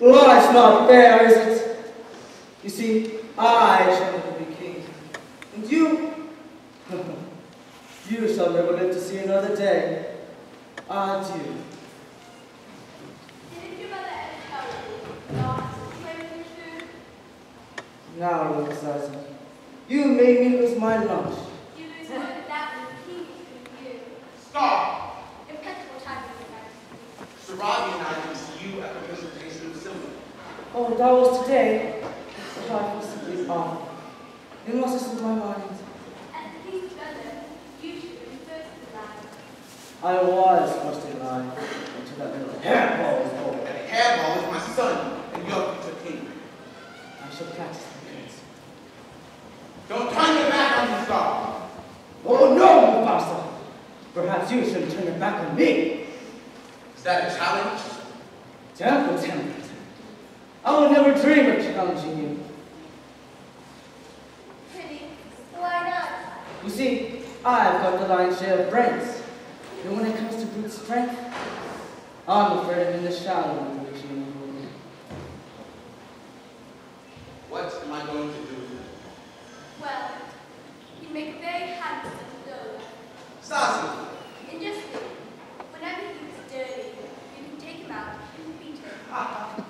Life's not fair, is it? You see, I shall never be king. And you? You shall never live to see another day. Adieu. Didn't your mother ever tell you not to play with your food? Now, little Zaza, you made me lose my lunch. You lose more than that when the king is with you. Stop! Impeccable timing, Your Majesty. Sarabi and I can see you at the presentation of Silver. Oh, that was today. The life was simply off. It must have slipped my mind. As the king's brother, you should have been first in line. I was first in line until that little hairball was born. And Hairball is my son and your future king. I shall practice the kids. Don't turn your back on me, Star. Oh no, Mufasa! Perhaps you shouldn't turn your back on me. Is that a challenge? Temple. I will never dream of challenging you. Pretty. Why not? You see, I've got the lion's share of brains. And when it comes to brute strength, I'm afraid I'm in the shadow of the regime. What am I going to do? Well, you make a very handsome dough. Sassy. And just think, whenever he's dirty, you can take him out and beat him.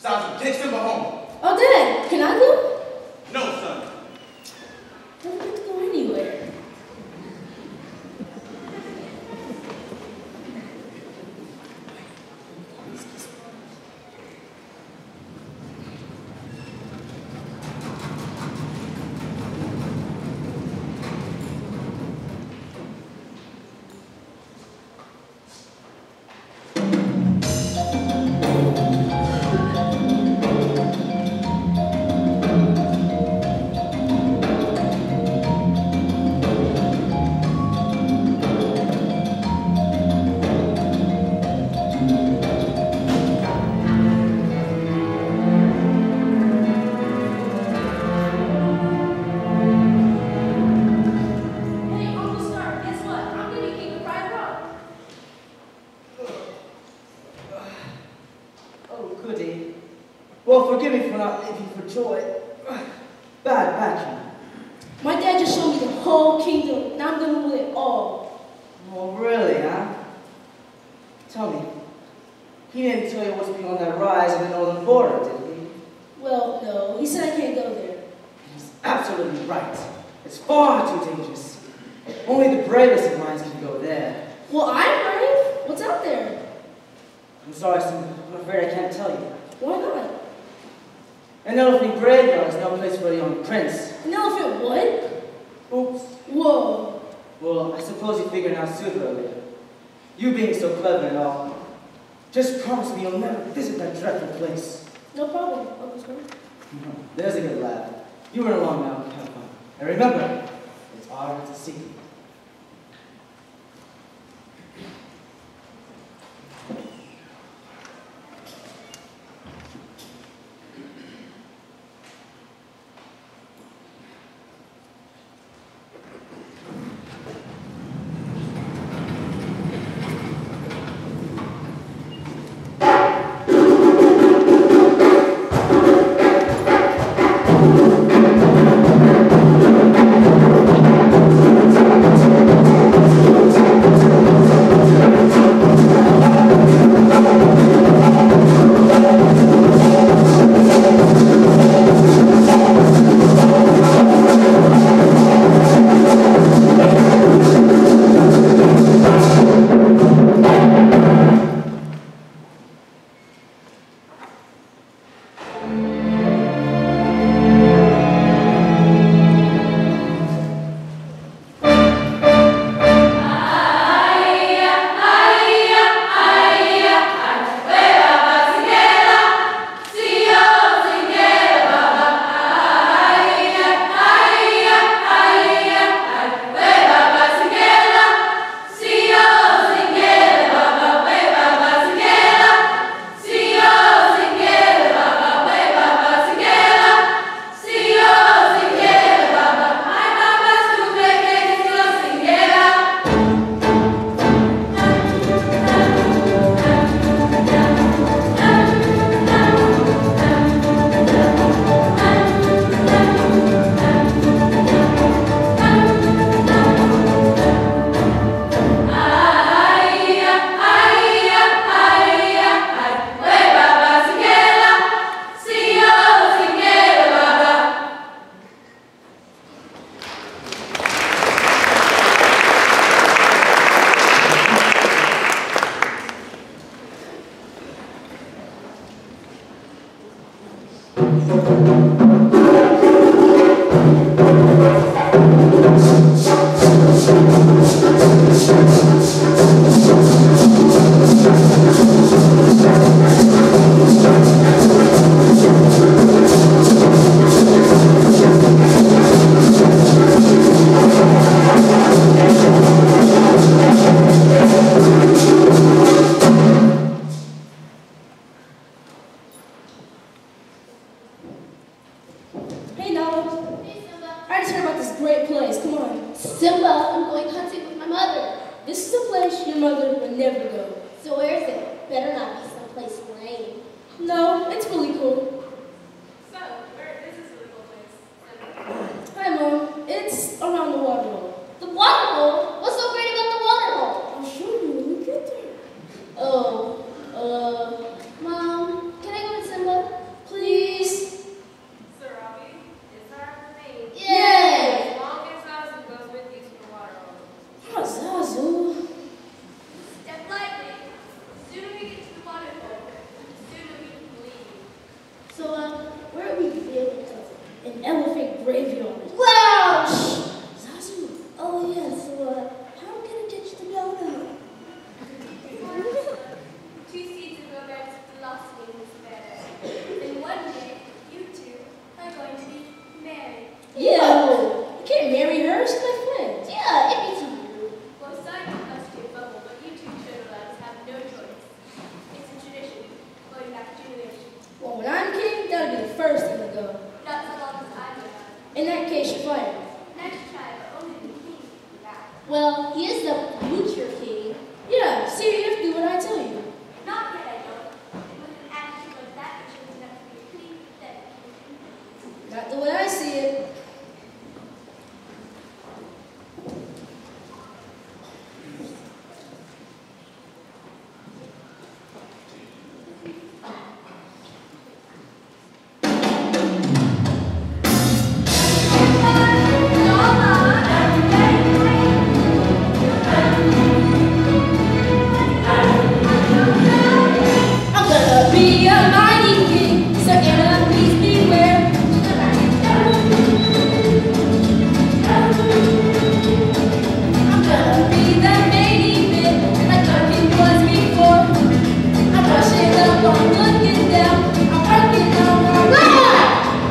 Sergeant, take Simba home. Oh, Dad, can I go? No, son. Don't get to go anywhere. Well, forgive me for not leaving for joy. Bad backing. My dad just showed me the whole kingdom. Now I'm gonna rule it all. Oh, really, huh? Tell me, he didn't tell you what's beyond that rise of the northern border, did he? Well, no. He said I can't go there. He's absolutely right. It's far too dangerous. Only the bravest of minds can go there. Well, I'm brave. What's out there? I'm sorry, Simba. I'm afraid I can't tell you. Why not? An elephant graveyard is no place for a young prince. An elephant what? Oops. Whoa. Well, I suppose you figured out sooner or later. You being so clever and all. Just promise me you'll never visit that dreadful place. No problem, Uncle Sir. There's a good lad. You run along now and have fun. And remember, it's our secret. Mom, can I go with Simba? Yeah, you can't marry her. She's my friend. Yeah, it'd be too rude. Well, sorry to bust your bubble, but you two turtles have no choice. It's a tradition, going back generations. Well, when I'm king, that'll be the first thing to go. Not so long as I'm around. In that case, you're fired. Next try, but only the king can be back. Well, he is the future king. Yeah, see, you have to do what I tell you. Not yet, I don't. With an attitude like that, it shows enough to be pretty pathetic. Not the way I see it. I'm gonna be a mighty king, so enemies beware. I'm gonna be the main event, like Cochran was before. I'm rushing up, I'm looking down, I'm working on my way.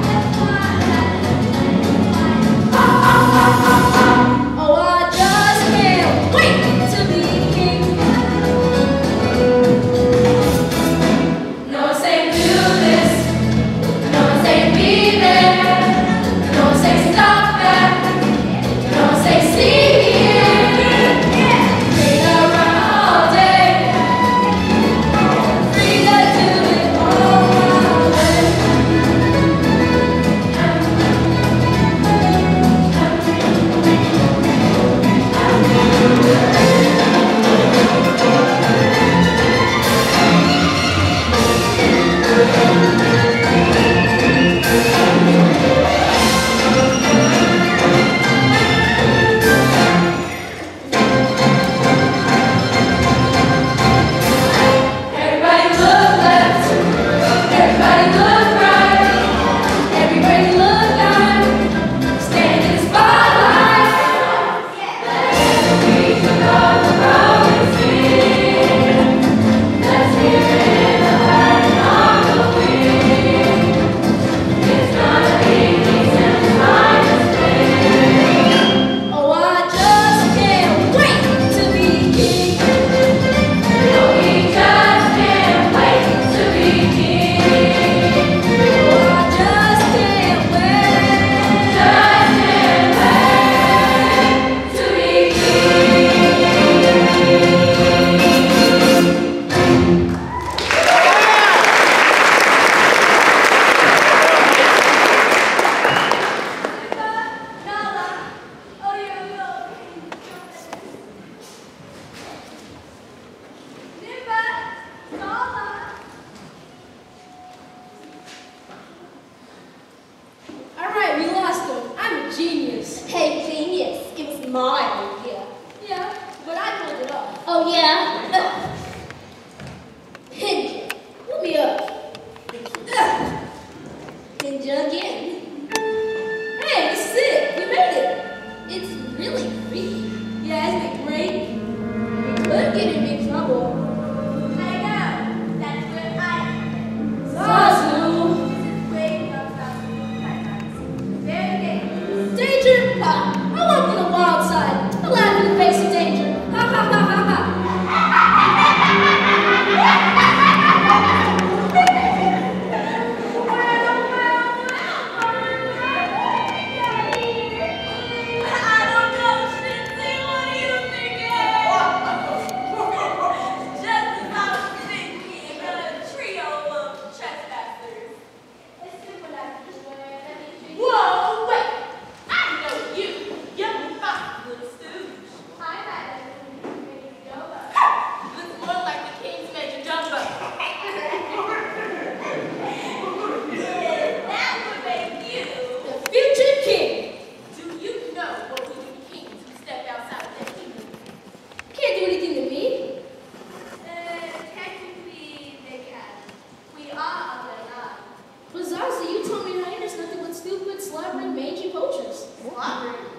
Oh, I just can't wait to be king. No one say do this, no one say be there, no one say stop that, no one say see here. Free to run all day, free to do it all my way. Everybody look left, everybody look right, everybody look down, stand in the spotlight. Let the beat of the rolling sing. Let's hear it in the pattern of the wind. It's gonna be decent finest thing. Oh, I just can't wait to be king. No, we just can't wait to be king. Oh, I just can't wait to be Nala, oh, you're no. Nimba, Nala. All right, we lost him. I'm a genius. Hey, genius, it was my idea. Yeah, but I pulled it off. Oh, yeah? Hinge, put me up. Ninja again. Hey, this is it. We made it. It's really freaky. Yeah, isn't it great? We could get in big trouble. I know. That's where I come in. Zazu. This is way above Zazu. Very dangerous. Danger? Ha! I walk on the wild side. I laugh in the face of danger. Ha ha ha ha ha. I don't know, Shinzi. What are you thinking? Just as I was thinking, a trio of trespassers. It's simple as this way. Let me show you. Whoa, wait! I know you. You're fast, little stooge. Hi, Madam. Major Jumbo. Looks more like the King's Major Jumbo. That would make you. The future king. Do you know what we do to kings who step outside of their kingdom? Can't do anything to me. Technically, they can. We are on their line. But Zazu, you told me right, there's nothing but stupid, slobbering, mangy poachers. Slobbering